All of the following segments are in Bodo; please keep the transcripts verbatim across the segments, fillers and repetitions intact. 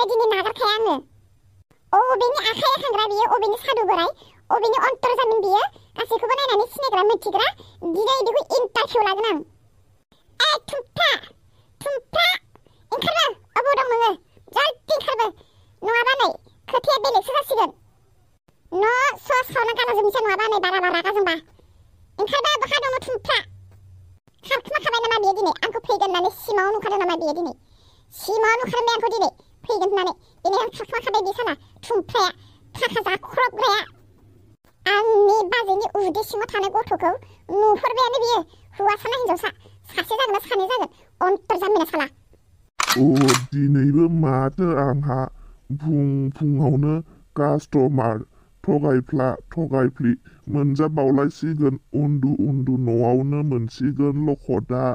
दिनै नागारखाया आङो अबेनि आखाइ हांग्रा बियो अबेनि सादु बोराय अबेनि अन्तर जामिन बियो गासैखौबो नायनानै सिनायग्रा मिथिग्रा दिनै बेखौ इन्टारभिउ लागोन आं ए थुमफ्रा थुमफ्रा ओंखारबो अबाव दं नोङो जल्दि ओंखारबो नङाबा नै खोथाया बेलेगसो जासिगोन न' स' सावना गाना जोबनोसै नङाबा नै बारा बारा रागा जोंबा ओंखारबो बहा दङ थुमफ्रा खारखुमाखाबाय नामा बियो दिनै आंखौ फैगोन होननानै सिमाङाव नुखादों नामा बियो दिनै सिमाङाव नुखादों बे आंखौ दिनै फैगोन होननानै दिनै आं खारखुमाखाबाय बे साना थुमफ्राया थाखा जाख्रबग्राया आंनि बाजैनि उदै सिङाव थानाय गथ'खौ नुहुरबायानो बियो हौवासा ना हिनजावसा सासे जागोन ना सानै जागोन अन्तर जामिना साला अ दिनैबो माथो आंहा फुं फुङावनो कास्टमार थगायफ्ला थगायफ्लि मोनजाबावलायसिगोन उन्दु उन्दु न'आवनो मोनसिगोन लखदा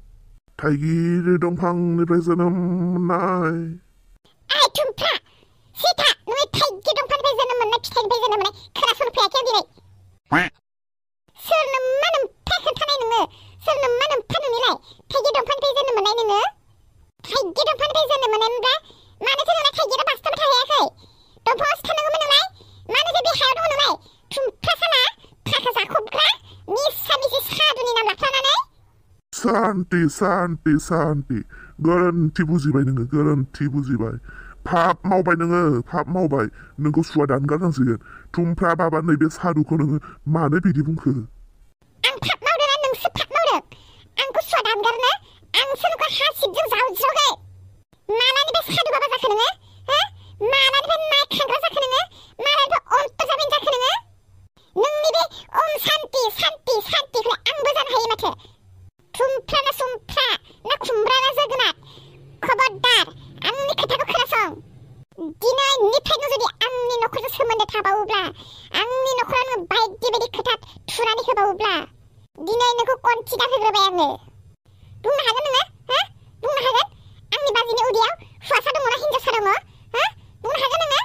थाइगिर दंफांनिफ्राय जोनोम मोननाय ओइ थुमफ्रा सिथा नों थाइगिर दंफांनिफ्राय जोनोम मोननाय फिथाइनिफ्राय जोनोम मोननाय खोनासंफैयाखै आं दिनै सोरनो मा नोम्फा खोन्थानाय नोङो सोरनो मा नोम्फा नोंनिलाय थाइगिर दंफांनिफ्राय जोनोम मोननाय नोङो थाइगिर दंफांनिफ्राय जोनोम मोननायमोनब्ला मानोथो नोंना थाइगिरा बास्थाबाय थाहैयाखै दंफाङावसो थानांगौमोन नोंलाय मानोथो बे हायाव दङ नोंलाय थुमफ्रा साला थाखा जाखबग्रा निसा मिसि सादुनि नाम लाफ्लानानै सान्ति सान्ति सान्ति गोरोन्थि बुजिबाय नोङो गोरोन्थि बुजिबाय पाप मावबाय नोङो पाप मावबाय नोंखौ सुवा दानगारनांसिगोन थुमफ्रा बाबा नैबे सादुखौ नोङो मानो बिदि बुंखो आं पाप मावदों ना नोंसो पाप मावदों आंखौ सुवा दानगारनो आंसो नोंखौ हासिबजों जावज्रगोन मालानिफ्राय सादु बाबा जाखो नोङो हो मालानिफ्राय नायखांग्रा जाखो नोङो मालानिफ्राय अन्तर जामिन जाखो नोङो नोंनि बे ओम सान्ति सान्ति सान्तिखौ आंबो जानो हायो माथो थुमफ्रा ना सुमफ्रा ना खुमब्रा ना जोगोनार खबरदार आंनि खोथाखौ खोनासं दिनैनिफ्रायनो जुदि आंनि नखरजों सोमोन्दो थाबावोब्ला आंनि नखराव नोङो बायदि बायदि खोथा थुनानै होबावोब्ला दिनै नोंखौ कन्सिडार होग्रोबाय आङो बुंनो हागोन नोङो हो बुंनो हागोन आंनि बाजैनि उदैयाव हौवासा दङ ना हिनजावसा दङ हो बुंनो हागोन नोङो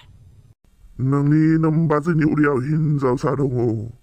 नोंनि नोमबाजैनि उदैयाव हिनजावसा दङ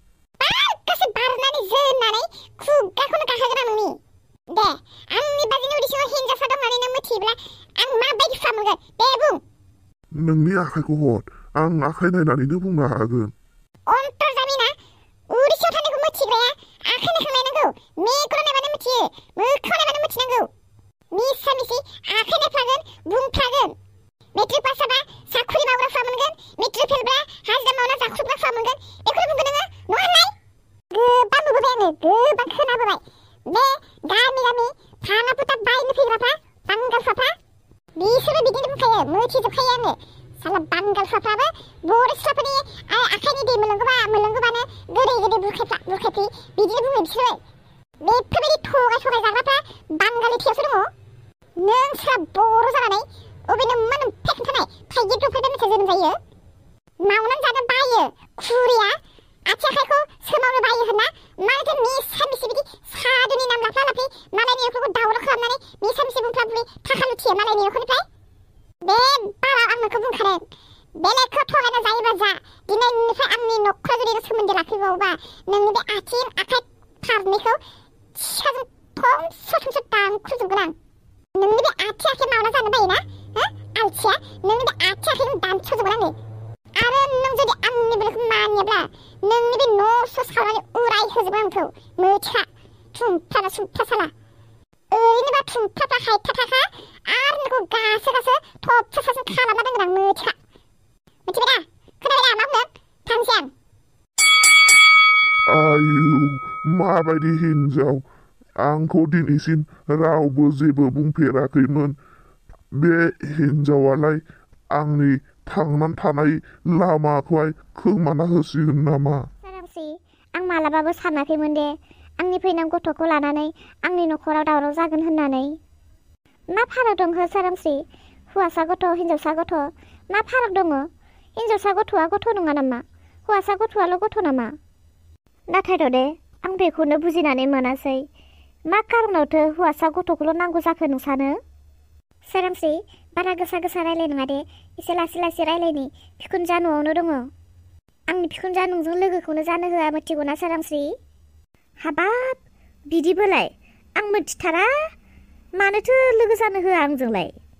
गासै बारनानै जोनानै खुगाखौनो गाहोगोन आं नोंनि दे आंनि बाजैनि उदै सिङाव हिनजावसा दं होननानै नों मिथियोब्ला आं माबायदि फुवा मोनगोन दे बुं नोंनि आखाइखौ हर आं आखाइ नायनानैनो बुंनो हागोन अन्तर जामिना उदै सिङाव थानायखौ मिथिग्राया आखाइ नायखांलायनांगौ मेगनाव नायबानो मिथियो मोखाङाव नायबानो मिथिनांगौ मिसा मिसि आखाइ नायफ्लागोन बुंफ्लागोन मेट्रिक पास जाबा साखरि मावग्रा फुवा मोनगोन मेट्रिक फेलब्ला हाजिरा मावना जाख्रुबग्रा फुवा मोनगोन बेखौनो बुंगोन नोङो नङा होनलाय गोबां नुबोबाय आङो गोबां खोनाबोबाय बे गामि गामि फाना फुथा बायनो फैग्राफ्रा बांगालफ्राफ्रा बिसोरो बिदिनो बुंखायो मिथिजोबखायो आङो साला बांगालफ्राफ्राबो बर' सिख्लाफोरनि आखाइनि दै मोनलोंगौबा मोनलोंगौबानो गोदै गोदै बुरखायफ्ला बुरखायफ्लि बिदिनो बुङो बिसोरो बेफोरबायदि थगाय थगाय जाग्राफ्रा बांगालि थेयावसो दङ नों सोरबा बर' जानानै अबेनो मा नोम्फा खोन्थानाय थाइगिर दंफांनिफ्राय मोनसे जोनोम जायो मावनानै जानो बायो खुरिया आथिं आखाइखौ सोमावनो बायो होनना मानोथो मिसा मिसि बिदि सादुनि नाम लाफ्ला लाफ्लि मालायनि न'खरखौ दावराव खालामनानै मिसा मिसि बुंफ्ला बुंफ्लि थाखा लुथियो मालायनि न'खरनिफ्राय बे बाराव आं नोंखौ बुंखादों बेलेगखौ थगायना जायोबा जा दिनैनिफ्राय आंनि न'खराव जुदि सोमोन्दो लाखिबावोबा नोंनि बे आथिं आखाइ फारनैखौ सिखाजों थमस' थमस' दानख्रुबजोबगोन आं नोंनि बे आथिं आखाइ मावना जानो बायोना हो आलसिया नोंनि बे आथिं आखाइखौ दानस'जोबगोन आङो आरो नों जुदि आंनि बेलेगखौ मानियाब्ला नोंनि बे न' स' सावनानै उराय होजोबगोन आंखौ मोथिखा थुमफ्रा सुमफ्रा साला ओरैनोबा थुमफ्राफ्रा हायथा थाखा आरो नोंखौ गासो गासो थबसा सासो खालामना दोनगोन आं मोथिखा मिथिबाय दा खोनाबाय दा मा बुंदों थांसै आं आयु माबायदि हिनजाव आंखौ दिनैसिम रावबो जेबो बुंफेराखैमोन बे हिनजावालाय आंनि थांनानै थानाय लामाखौहाय खोमाना होसिगोन नामा सारांसि आं मालाबाबो सानाखैमोन दे आंनि फैनां गथ'खौ लानानै आंनि न'खराव दावराव जागोन होननानै मा फाराग दं हो सारांसि हौवासा गथ' हिनजावसा गथ' मा फाराग दङ हिनजावसा गथ'आ गथ' नङा नामा हौवासा गथ'आल' गथ' नामा नाथायथ' दे आं बेखौनो बुजिनानै मोनासै मा कारनावथो हौवासा गथ'खौल' नांगौ जाखो नों सानो सोरांसि बारा गोसा गोसा रायलाय नङा दे एसे लासै लासै रायलायनि बिखुनजा न'आवनो दङ आंनि बिखुनजा नोंजों लोगोखौनो जानो होआ मिथिगौना सोरांसि हाबाब बिदिबोलाय आं मिथिथारा मानोथो लोगो जानो होआ आंजोंलाय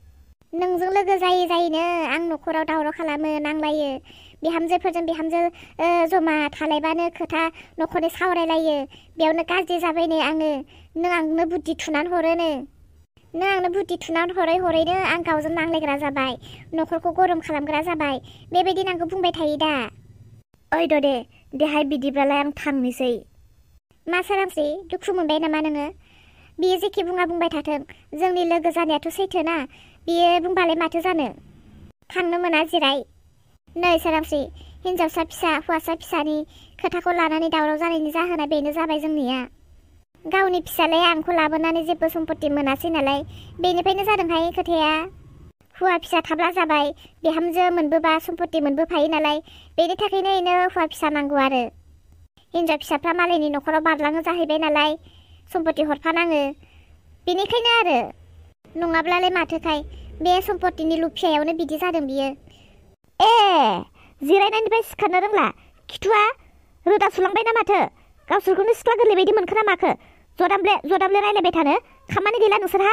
नोंजों लोगो जायै जायैनो आं न'खराव दावराव खालामो नांलायो बिहामजोफोरजों बिहामजो जमा थालायबानो खोथा न'खरनि सावरायलायो बेयावनो गाज्रि जाबायनो आङो नों आंनो बुद्धि थुनानै हरोनो नों आंनो बुद्धि थुनानै हरै हरैनो आं गावजों नांलायग्रा जाबाय न'खरखौ गरम खालामग्रा जाबाय बेबायदि आंखौ बुंबाय थायो दा ओइ दे देहाय बिदिब्लालाय आं थांनोसै मा सोरांस्रि दुखु मोनबाय नामा नोङो बियो जेखि बुङा बुंबाय थाथों जोंनि लोगो जानायाथ' सैथो ना बियो बुंबालाय माथो जानो थांनो मोना जिराय नै सोरांस्रि हिन्जावसा फिसा हौवासा फिसानि खोथाखौ लानानै दावराव जानायनि जाहोना बेनो जाबाय जोंनिया गावनि फिसालाय आंखौ लाबोनानै जेबो सम्पति मोनासै नालाय बेनिफ्रायनो जादोंहाय खोथाया हौवा फिसा थाब्ला जाबाय बिहामजो मोनबोबा सम्पति मोनबोफायो नालाय बेनि थाखायनो इनो हौवा फिसा नांगौ आरो हिन्जाव फिसाफ्रा मालायनि न'खराव बारलाङो जाहैबाय नालाय सम्पति हरफानाङो बेनिखायनो आरो नङाब्लालाय माथोखाय बे सम्पतिनि लुफियायावनो बिदि जादों बियो ए जिरायनायनिफ्राय सिखारनो रोंला खिथुआ रोदा सुलांबाय ना माथो गावसोरखौनो सिख्ला गोरलै बायदि मोनखो ना माखो जदामले जदामले रायलायबाय थानो खामानि गैला नोंसोरहा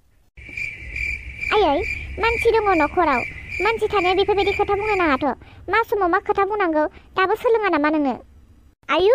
आयै मानसि दङ न'खराव मानसि थानाया बेफोरबायदि खोथा बुंनो नाङाथ' मा समाव मा खोथा बुंनांगौ दाबो सोलोङा नामा नोङो आयु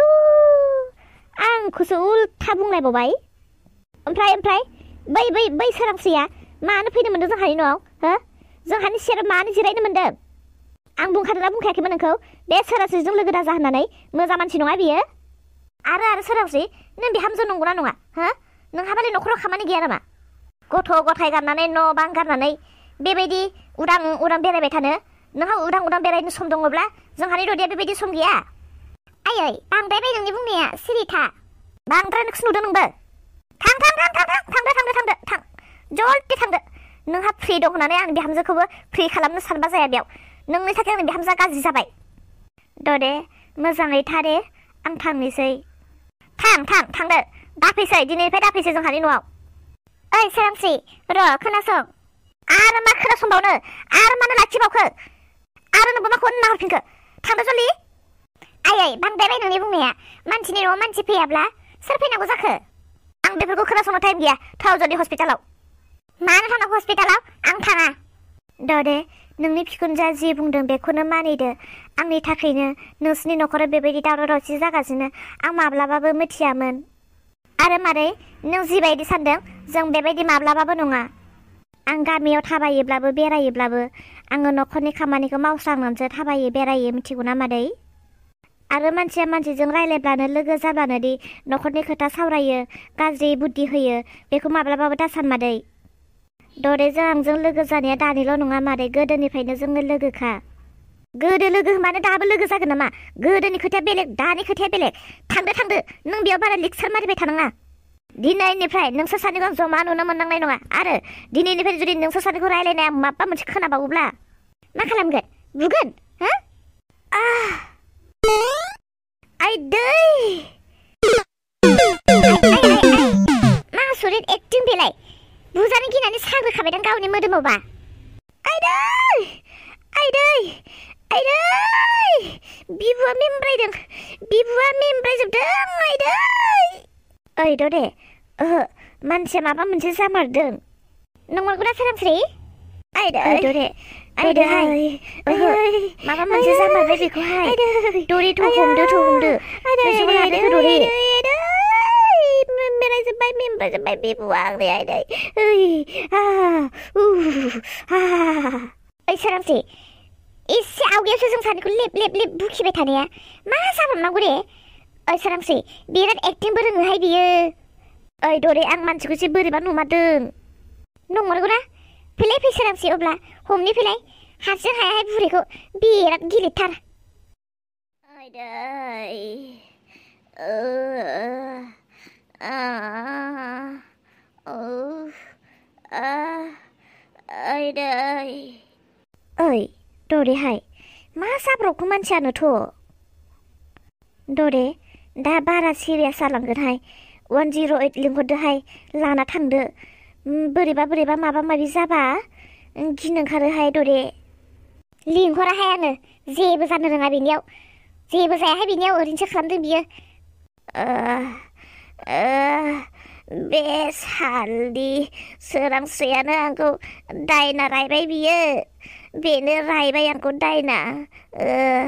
आंखौसो उल्था बुंलायबावबाय ओमफ्राय ओमफ्राय बै बै बै सोरांस्रिया मानो फैनो मोन्दों जोंहानि न'आव हो जोंहानि सेराव मानो जिरायनो मोन्दों आं बुंखादोंना बुंखायाखैमोन नोंखौ बे सोरांस्रिजों लोगो दाजा होननानै मोजां मानसि नङा बियो आरो आरो सोरांस्रि नों बिहामजो नंगौना नङा हो नोंहाबालाय न'खराव खामानि गैया नामा गथ' गथाय गारनानै न' बां गारनानै बेबायदि उदां उदां बेरायबाय थानो नोंहा उदां उदां बेरायनो सम दङब्ला जोंहानि ददिया बेबायदि सम गैया आयै बांद्रायबाय नोंनि बुंनाया सिरि था बांद्राय नोंसो नुदों नोंबो थां थां थां थां थांदो थांदो थांदो थां जल्दि थांदो नोंहा फ्रि दं होननानै आं बिहामजोखौबो फ्रि खालामनो सानबा जाया बेयाव नोंनि थाखाय आंनि बिहामजोआ गाज्रि जाबाय दे मोजाङै था दे आं थांनोसै थां थां थांदो दाफैसै दिनैनिफ्राय दाफैसै जोंहानि न'आव ओइ सोरांस्रि र' खोनासं आरो मा खोनासंबावनो आरो मानो लाखिबावखो आरो नोंबो माखौ नाहरफिनखो थांदो जल्दि आयै बांद्रायबाय नोंनि बुंनाया मानसिनि न'आव मानसि फैयाब्ला सोर फैनांगौ जाखो आं बेफोरखौ खोनासंनो टाइम गैया थाव जल्दि हस्पिटालाव मानो थांनांगौ हस्पिटालाव आं थाङा दे नोंनि बिखुनजोआ जि बुंदों बेखौनो मानिदो आंनि थाखायनो नोंसिनि न'खराव बेबायदि दावराव दावसि जागासिनो आं माब्लाबाबो मिथियामोन आरो मारै नों जिबायदि सानदों जों बेबायदि माब्लाबाबो नङा आं गामियाव थाबायोब्लाबो बेरायोब्लाबो आङो न'खरनि खामानिखौ मावस्रांनानैसो थाबायो बेरायो मिथिगौना मादै आरो मानसिया मानसिजों रायलायब्लानो लोगो जाब्लानो दि न'खरनि खोथा सावरायो गाज्रि बुद्धि होयो बेखौ माब्लाबाबो दासान मादै दरे जों आंजों लोगो जानाया दानिल' नङा मादै गोदोनिफ्रायनो जोङो लोगोखा गोदो लोगो मानो दाबो लोगो जागोन नामा गोदोनि खोथाया बेलेग दानि खोथाया बेलेग थांदो थांदो नों बेयाव बारा लेक्सार मारिबाय थानाङा दिनैनिफ्राय नोंसोर सानैखौ जमा नुनो मोननांनाय नङा आरो दिनैनिफ्राय जुदि नोंसोर सानैखौ रायलायनाया माबा मोनसे खोनाबावोब्ला मा खालामगोन बुगोन हो आइदै मा सुरित एक्टिं बेलाय बुजानो गिनानै साग्रोखाबायदां गावनि मोदोमावबा आइदै आइदै आइदै बिबुआ मेमब्रायदों बिबुआ मेमब्रायजोबदों आइदै ओइ दे ओहो मानसिया माबा मोनसे जामारदों नंगौना सोरांस्रि आइदै दे आइदै ओहो माबा मोनसे जामारबाय बेखौहाय दरे थ' हमदो थ' हमदो नोंसोरबो लादो दरे मेमब्रायजोब्बाय मेमब्रायजोब्बाय बिबुआ आंनि आइदै ओइ सोरांस्रि एसे आवगायावसो जों सानैखौ लेब लेब लेब बुखिबाय थानाया मा जाबावनांगौ दे ओइ सोरांस्रि बिराद एक्टिंबो रोङोहाय बियो ओइ दरे आं मानसिखौ एसे बोरैबा नुमारदों नंमारगौना फैलाय फै सोरांस्रि अब्ला हमनि फैलाय हारसिं हायाहाय बुरैखौ बिराद गिलिरथार आइदै आइदै ओइ दरेहाय मा जाब्रबखो मानसियानोथ' दरे दा बारा सिरियास जालांगोनहाय वान जिर' ओइट लिंहरदोहाय लाना थांदो बोरैबा बोरैबा माबा माबि जाबा गिनो ओंखारोहाय दरे लिंहराहाय आङो जेबो जानो रोङा बेनियाव जेबो जायाहाय बेनियाव ओरैनोसो खालामदों बियो बे सालि सोरांस्रियानो आंखौ दायना रायबाय बियो बेनो रायबाय आंखौ दायना ओ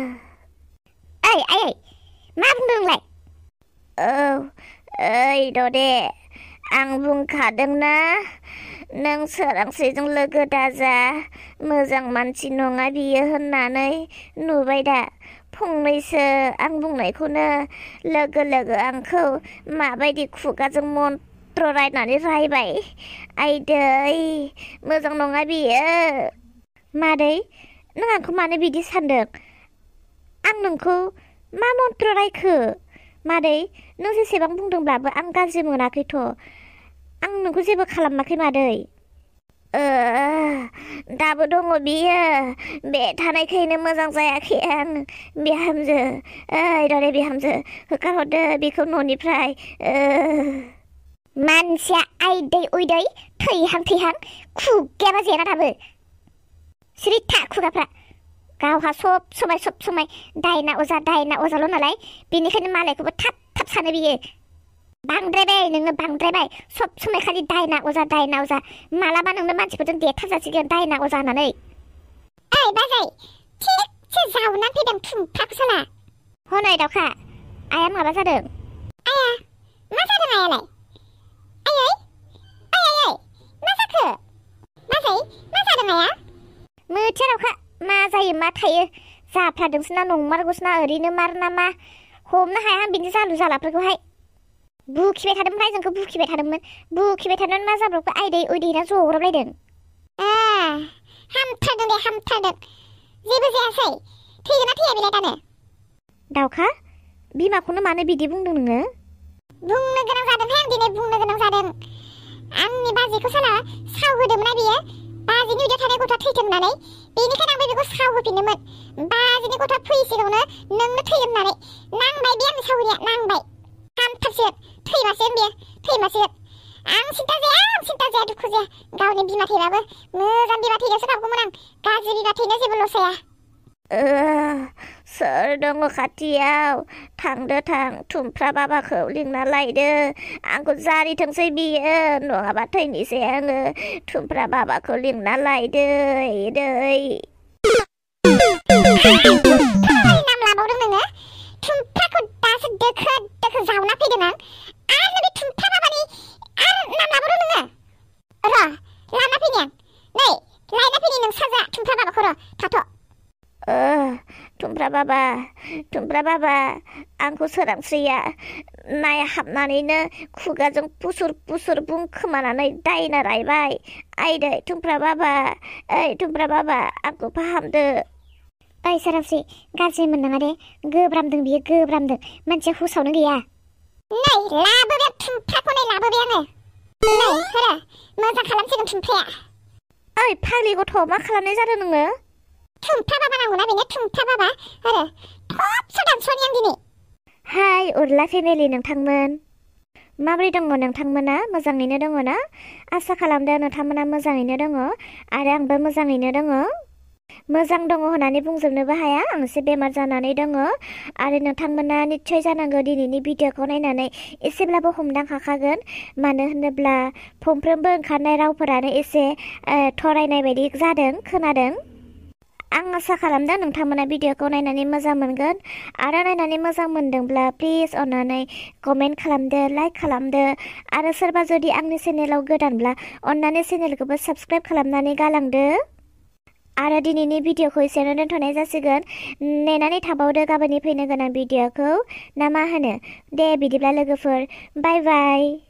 ओइ ओइ मा बुंदों नोंलाय? औ ओइ ददे आं बुंखादोंना नों सोरांस्रिजों लोगो दाजा मोजां मानसि नङा बियो होननानै नुबाय दा फंनैसो आं बुंनायखौनो लोगो लोगो आंखौ माबायदि खुगाजों मन्त्र रायनानै रायबाय आइदै मोजां नङा बियो मादै नों आंखौ मानो बिदि सानदों आं नोंखौ मा मन्त्र रायखो मादै नों जेसेबां बुंदोंब्लाबो आं गाज्रि मोनाखैथ' आं नोंखौ जेबो खालामाखै मादै ओ दाबो दङ बियो बे थानायखायनो मोजां जायाखै आं बिहामजो ओइ दरे बिहामजो होखारहरदो बेखौ न'निफ्राय ओ मानसिया आइदै उइदै थैहां थैहां खुगायाबा जेना दाबो सिरि था खुगाफ्रा गावहा सब समाय सब समाय दायना अजा दायना अजाल' नालाय बेनिखायनो मालायखौबो थाब थाब सानो बियो बांद्रायबाय नोंनो बांद्रायबाय सब समाय खालि दायना अजा दायना अजा मालाबा नोंनो मानसिफोरजों देथारजासिगोन दायना अजा होननानै ओइ बाजै थिगसे जावनानै फैदों थुमफ्राखौ साला हनै दाउखा आया माबा जादों आया मा जादों आयालाय आयै आयै आयै मा जाखो बाजै मा जादों आया मोथिया दाउखा मा जायो मा थायो जाफ्लादोंसो ना नंमारगौसो ना ओरैनो मार ना मा हमनो हाया आं बिनि जालु जालाफोरखौहाय बुखिबाय थादोंमोन रायजोंखौ बुखिबाय थादोंमोन बुखिबाय थादोंमोन मा जाब्रबखो आइदै उइदैना जग्रबलायदों ए हामथारदों दे हामथारदों जेबो जायासै थैगोन ना थैया बेलाय दानो दाउखा बिमाखौनो मानो बिदि बुंदों नोङो बुंनो गोनां जादोंहाय आं दिनै बुंनो गोनां जादों आंनि बाजैखौ साला सावहोदोंमोन ना बियो बाजैनि उदैयाव थानाय गथ'आ थैथों होननानै बेनिखायनो आंबो बेखौ सावहोफिनदोंमोन बाजैनि गथ'आ फैसिगौनो नोंनो थैगोन होननानै नांबाय बे आंनि सावहोनाया नांबाय हामथारसिगोन थैमासिगोन बेयो थैमासिगोन आं सिन्था जाया आं सिन्था जाया दुखु जाया गावनि बिमा थैबाबो मोजां बिमा थैनायावसो गाबगौमोन आं गाज्रि बिमा थैनायाव जेबो लस जाया ओ सोर दङ खाथियाव थांदो थां थुमफ्रा बाबाखौ लिंना लायदो आंखौ जारिथोंसै बियो नङाबा थैनोसै आङो थुमफ्रा बाबाखौ लिंना लायदो दै नाम लाबावदों नोङो थुमफ्राखौ दासो दोखो दोखो जावना फैदों आं आरो बे थुमफ्रा बाबानि आरो नाम लाबावदों नोङो र' लाना फैनि आं नै लायना फैनि नों साजा थुमफ्रा बाबाखौ र' थाथ' ओ थुमफ्रा बाबा थुमफ्रा बाबा आंखौ सोरांस्रिया नायहाबनानैनो खुगाजों पुसुर पुसुर बुंखोमानानै दायना रायबाय आइदै थुमफ्रा बाबा ओइ थुमफ्रा बाबा आंखौ फाहामदो ओइ सोरांस्रि गाज्रि मोननाङा दे गोब्रामदों बियो गोब्रामदों मानसिया हुसावनो गैया नै लाबोबाय थुमफ्राखौ नै लाबोबाय आङो नै होरे मोजां खालामसिगोन थुमफ्राया ओइ फाग्लि गथ' मा खालामनाय जादों नोङो थुमफ्रा बाबा नांगौना बेनो थुमफ्रा बाबा होरे थबसो दानस'नि आं दिनै हाय उरला फेमिलि नोंथांमोन माबोरै दङ नोंथांमोना मोजाङैनो दङ ना आसा खालामदों नोंथांमोना मोजाङैनो दङ आरो आंबो मोजाङैनो दङ मोजां दङ होननानै बुंजोबनोबो हाया आं एसे बेमार जानानै दङ आरो नोंथांमोना निस्सय जानांगौ दिनैनि भिडिअखौ नायनानै एसेब्लाबो हमदांखाखागोन मानो होनोब्ला फंफ्रोमबो ओंखारनाय रावफोरानो एसे थरायनाय बायदि जादों खोनादों आं आसा खालामदों नोंथांमोना भिडिअखौ नायनानै मोजां मोनगोन आरो नायनानै मोजां मोनदोंब्ला प्लिज अन्नानै कमेन्ट खालामदो लाइक खालामदो आरो सोरबा जुदि आंनि चेनेलाव गोदानब्ला अन्नानै चेनेलखौबो साबस्क्राइब खालामनानै गालांदो आरो दिनैनि भिडिअखौ एसेयावनो दोनथ'नाय जासिगोन नेनानै थाबावदो गाबोननि फैनो गोनां भिडिअखौ ना मा होनो दे बिदिब्ला लोगोफोर बाय बाय